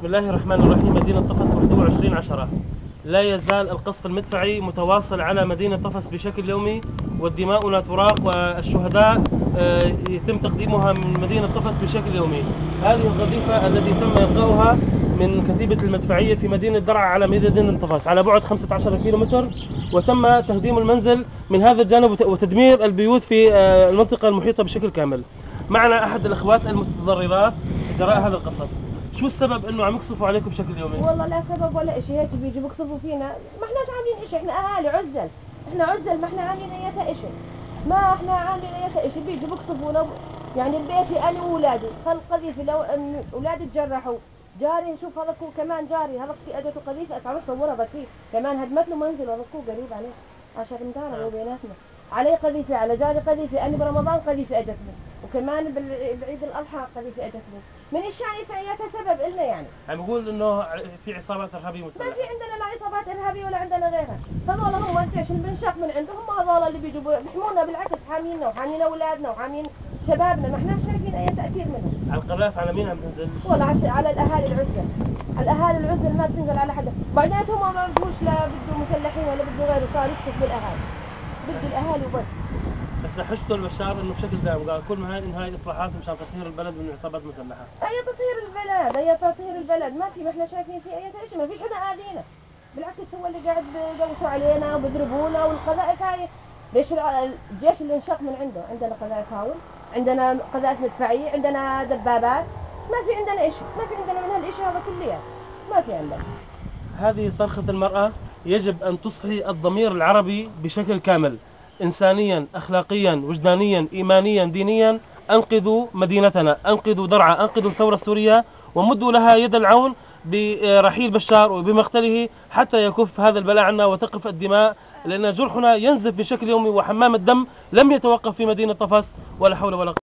بسم الله الرحمن الرحيم. مدينة طفس وحدود 20/10. لا يزال القصف المدفعي متواصل على مدينة طفس بشكل يومي، والدماء لا تراق، والشهداء يتم تقديمها من مدينة طفس بشكل يومي. هذه القذيفة التي تم إلقاؤها من كتيبة المدفعية في مدينة درعا على مدينة طفس على بعد 15 كيلومتر، وتم تهديم المنزل من هذا الجانب وتدمير البيوت في المنطقة المحيطة بشكل كامل. معنا أحد الأخوات المتضررات جراء هذا القصف. شو السبب انه عم يقصفوا عليكم بشكل يومي؟ والله لا سبب ولا شيء، هيك بيجوا بيقصفوا فينا، ما احناش عاملين شيء، احنا اهالي عزل، احنا عزل، ما احنا عاملين اي شيء، ما احنا عاملين اي شيء، بيجوا بيقصفونا. يعني البيت انا واولادي خلق قذيفه، لو ان اولادي تجرحوا، جاري نشوف هذاكو كمان جاري هذاك في اجته قذيفه اتعرف صورها بكيف كمان هدمت له منزل، هذاكو قريب عليه 10 امتار هو بيناتنا، عليه قذيفه، على جاري قذيفه، انا برمضان قذيفه اجتني، وكمان بعيد الاضحى قذيفه اجتني. من الشايفه هي سبب لنا يعني. عم بقول انه في عصابات ارهابيه مسلحه. ما في عندنا لا عصابات ارهابيه ولا عندنا غيرها، هذول هم الجيش اللي بنشاف من عندهم، هذول اللي بيجوا بيحمونا، بالعكس حامينا وحامين اولادنا وحامين شبابنا، ما احنا شايفين اي تاثير منهم. القذائف على مين عم تنزل؟ والله على الاهالي العزل، الاهالي العزل ما بتنزل على حدا، بعديناتهم ما بدوش لا بدوا مسلحين ولا بدوا غيره، صار يكتف بالاهالي، بدوا الاهالي وبس. بس لحجته البشار انه بشكل دائم قال كل ما هاي اصلاحات مشان تطهير البلد من العصابات المسلحه. هي تطهير البلد، هي تطهير البلد، ما في، ما احنا شايفين في اي شيء، ما فيش حدا اذينا، بالعكس هو اللي قاعد بيقوسوا علينا وبيضربونا، والقذائف هاي ليش الجيش اللي انشق من عنده، عندنا قذائف هاول، عندنا قذائف مدفعيه، عندنا دبابات، ما في عندنا شيء، ما في عندنا من هالشيء هذا كليا، ما في عندنا. هذه صرخة المرأة يجب أن تصحي الضمير العربي بشكل كامل، إنسانيا، أخلاقيا، وجدانيا، إيمانيا، دينيا. أنقذوا مدينتنا، أنقذوا درعا، أنقذوا الثورة السورية، ومدوا لها يد العون برحيل بشار وبمقتله حتى يكف هذا البلاء عنا وتقف الدماء، لأن جرحنا ينزف بشكل يومي، وحمام الدم لم يتوقف في مدينة طفس، ولا حول ولا قوة.